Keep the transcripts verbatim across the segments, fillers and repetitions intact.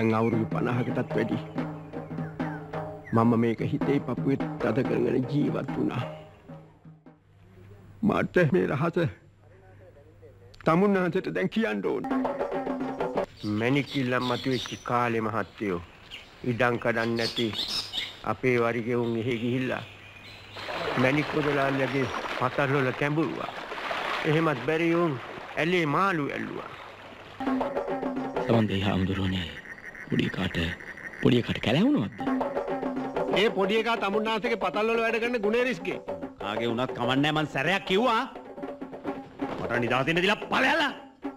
දැන් අවුරුදු පනහකටත් වැඩි. මම මේක හිතේ පපුවේ තද කරගෙන ජීවත් වුණා. මට මේ රහස තමුන්නාන්සට දැන් කියන්න ඕන. මැණිකිල්ල මතුවෙච්ච කාලේ මහත්තයෝ ඉඩම් කඩන් නැති අපේ වරිගෙවුන් එහෙ ගිහිල්ලා මැණික් පොදලාල්ලගේ පතල් වල කැඹුරුවා. එහෙමත් බැරි වුන් ඇලේ මාළු ඇල්ලුවා. සමන්දේ හාමුදුරුවනේ පොඩි කාට පොඩි කාට කැලවුණාද? ඒ පොඩි එකා තමුන්නාන්සේගේ පතල් වල වැඩ කරන ගුණේරිස්ගේ. කාගේ වුණත් කමන්නේ මං සැරයක් කිව්වා. මට නිදහස් වෙන්න දීලා ඵලයලා.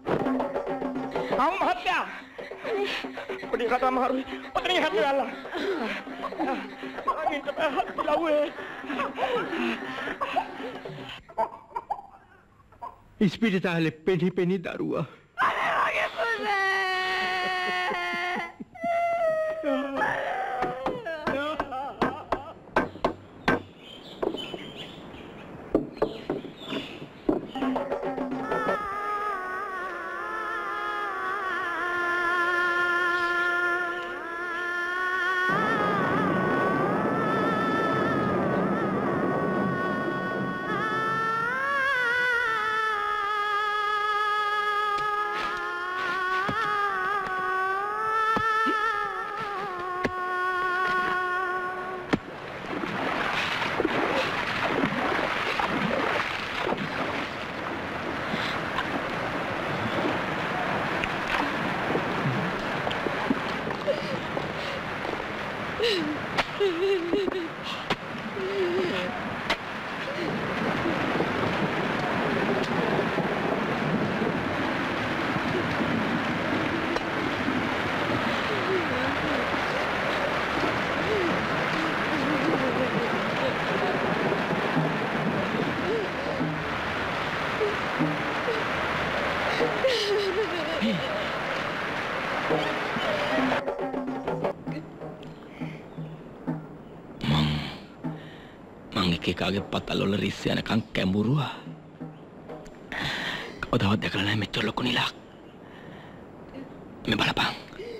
ආ මහත්තයා. පොඩි එකාට අමාරුයි. ඔතනින් හැදලා. අනිත් පැහත් ලව්වේ. ඉස්පිරිතාලේ පෙනි පෙනි දරුවා. කාගේ පතල් වල රිස් යනකම් කැඹුරුවා. කවදාවත් දැකලා නැහැ මෙච්චර ලොකු නිලක්. මේ බලපන්.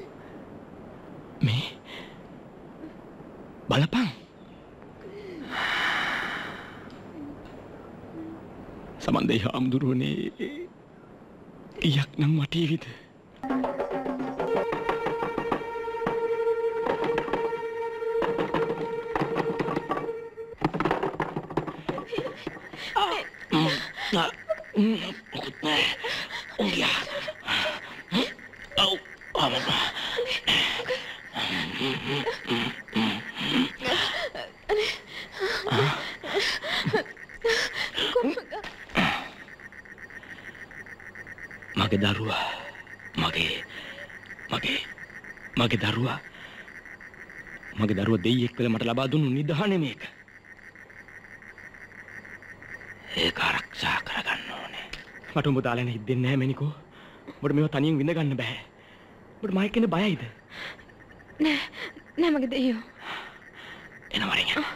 මේ බලපන්. සමන්දේ හාමුදුරුවනේ ඊයක් නම් වටීවිද? මගේ දරුවා මගේ මගේ මගේ දරුවා මගේ දරුවා දෙයියෙක් වෙලා මට ලබා දුන්නු නිදහනේ මේක. ඒක ආරක්ෂා කරගන්න ඕනේ. මට උඹ දාලා හිටින්නේ නැහැ මැනිකෝ. උඹට මේව තනියෙන් විඳ ගන්න බෑ. උඹට මයික් එන්න බයයිද? නෑ නෑ මගේ දෙයියෝ. එන වරින් යන්න.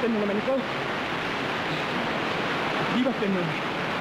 වෙන්න ඕන මැනිකෝ. ජීවත් වෙන්න ඕන.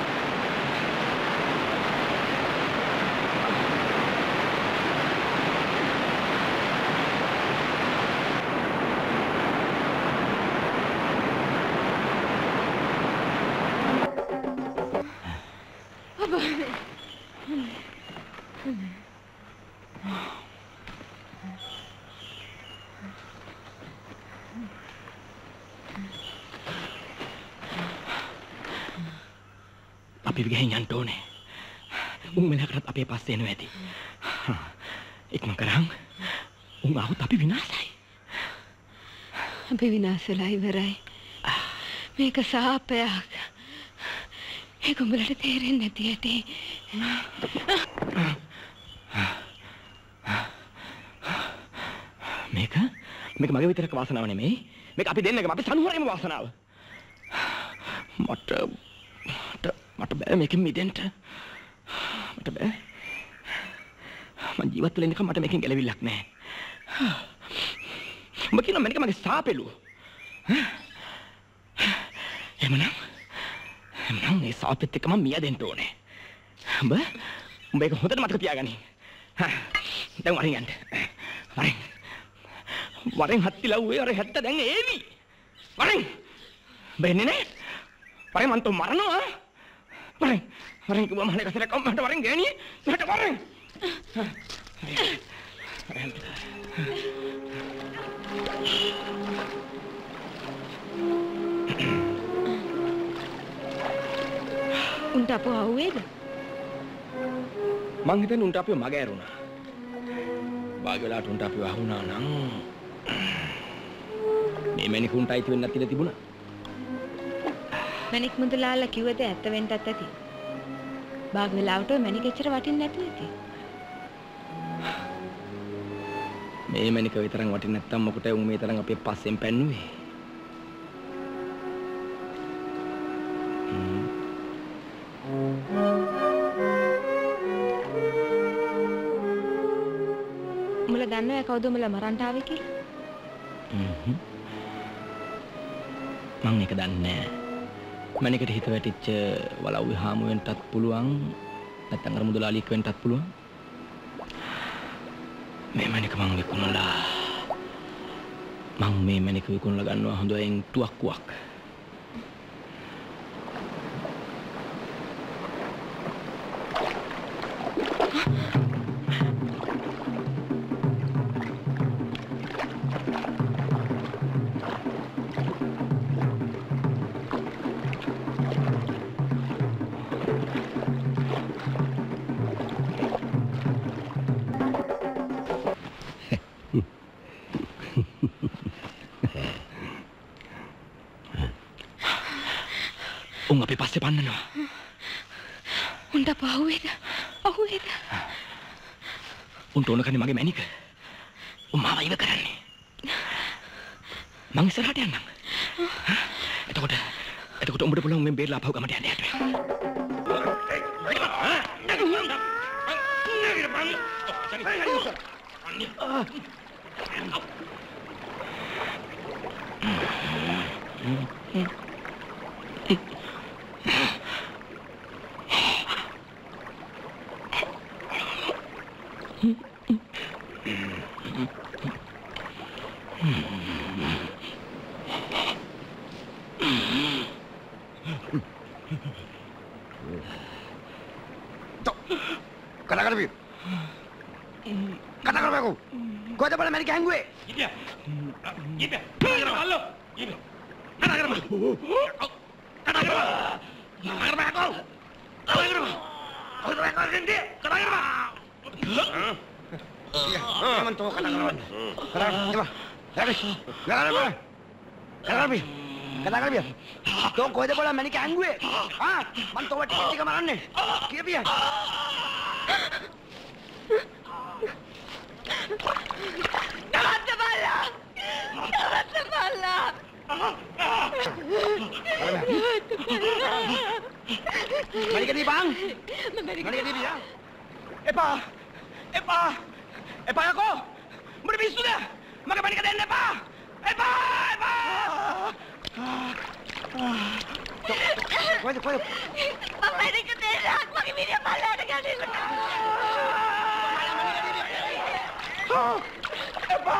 අපි ගිහින් යන්න ඕනේ. උන් මෙලකට අපේ පස්සේ එනවා ඇති. ඉක්මන් කරන්. උන් ආවොත් අපි විනාශයි. අපි විනාශ වෙලා ඉවරයි. මේක සාපයක්. ඒක උඹලට තේරෙන්නේ නැති ඇති. මේක මේක මගේ විතරක වාසනාව නෙමෙයි. මේක අපි දෙන්නගම අපි සනුහරේම වාසනාව. මට මට මට බෑ මේකෙන් මිදෙන්න. මට බෑ. මං ජීවත් වෙලා ඉන්නකම් මට මේකෙන් ගැලවිල්ලක් නැහැ. උඹ කියන මේක මගේ සාපෙලු. එමනම් එමනම් මේ සාපෙත් එක්ක මම මියදෙන්න ඕනේ. උඹ උඹ ඒක හොඳට මතක තියාගනි. දැන් වරින් යන්න. වරින්. වරින් හත්තිලා උවේ අර හැත්ත දැන් ඒවි. වරින්. බෙන්නේ නේ? වරින් මන් තෝ මරනවා. වරින්. වරින් කිව්වම හලේ කසල කොම්මට වරින් ගෑණි. මට වරින්. උන්ට අපව අහුවේද? මං හිතන්නේ උන්ට අපිව මග ඇරුණා. වාගේ වෙලාවට උන්ට අපිව අහුණා නම් මේ මැනික උන්ට අයිති වෙන්නත් ඉඩ තිබුණා. මැනික් මුදලාලා කිව්වද ඇත්ත වෙන්නත් ඇති. බාග වෙලාවට ඔය මැනික එච්චර වටින්නේ නැති ඇති. මේ මැනික විතරක් වටින්නේ නැත්තම් මොකටද උන් මේ තරම් අපේ පස්සෙන් පැන්නුවේ? උඹලා දන්නවද කවුද උඹලා මරන්න ආවේ කියලා? හ්ම්. මම ඒක දන්නේ නැහැ. මැනිකට හිත වැටිච්ච වලව්වේ හාමු වෙන්නත් පුළුවන්. නැත්නම් අර මුදලාලියෙක් වෙන්නත් පුළුවන්. මේ මැනික මං විකුණලා මං මේ මැනික විකුණලා ගන්නවා හොඳයින් තුවක්කුවක්. උන් අපි පස්සේ පන්නනවා. උන්ට අපව අහුවේද? අහුවේද? උන්ට ඕන කරන්නේ මගේ මැනික. උන් මාව ඉව කරන්නේ. මං ඉස්සරහට යන්නම්. එතකොට එතකොට උඹට පුළුවන් මම බේරලා අපව ගමට යන්න යට. කතා කරපිය. කතා කරපියකෝ. කොහෙද බල මැනික හැංගුවේ? ඉතියා. ඉතියා. කතා කරපිය. හල්ලෝ. ඉතියා. කතා කරපිය. කතා කරපිය. කතා කරපියකෝ. කතා කරපිය. කොහෙද කරන්නේ? කතා කරපිය. ඉතියා. මම තෝ කතා කරවන්න. කතා කරපිය. කතා කරපිය. කතා කරපිය. කතා කරපිය. තෝ කොහෙද බල මැනික හැංගුවේ? ආ මම තෝ ටික ටික මරන්නේ. කියපිය. Dapat bala! Dapat bala! Mari ka di bang? Mari ka di biya. Epa! Epa! Epa ako! Mari bisu na! Magabalik ka din, Epa! Epa! Epa! Kuya, kuya. Pwede ko din lahat. Makibili ang pala na galing ko na. Eba!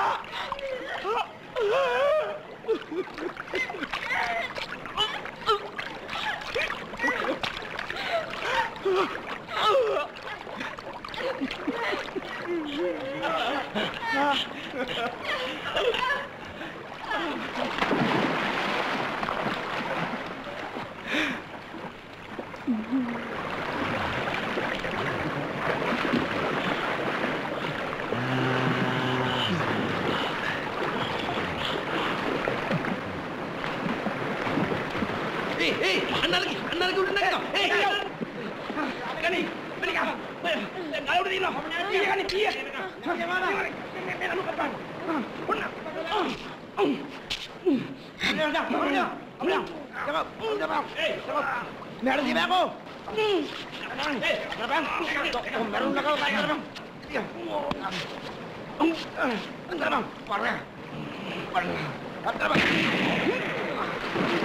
Eh, eh, anda lagi, anda lagi udah naik. Eh, kau. Gani, beri kau. Kalau udah dino, iya kan, iya. Bagaimana? Anu kapan? Benar. Udah, udah, udah. Udah. Cakap, cakap. Eh, cakap. Meron di ba ako? Eh, kapan? Oh, meron na kau kaya bang. Iya. Ang, ang bang. Parah. Parah. Parah bang.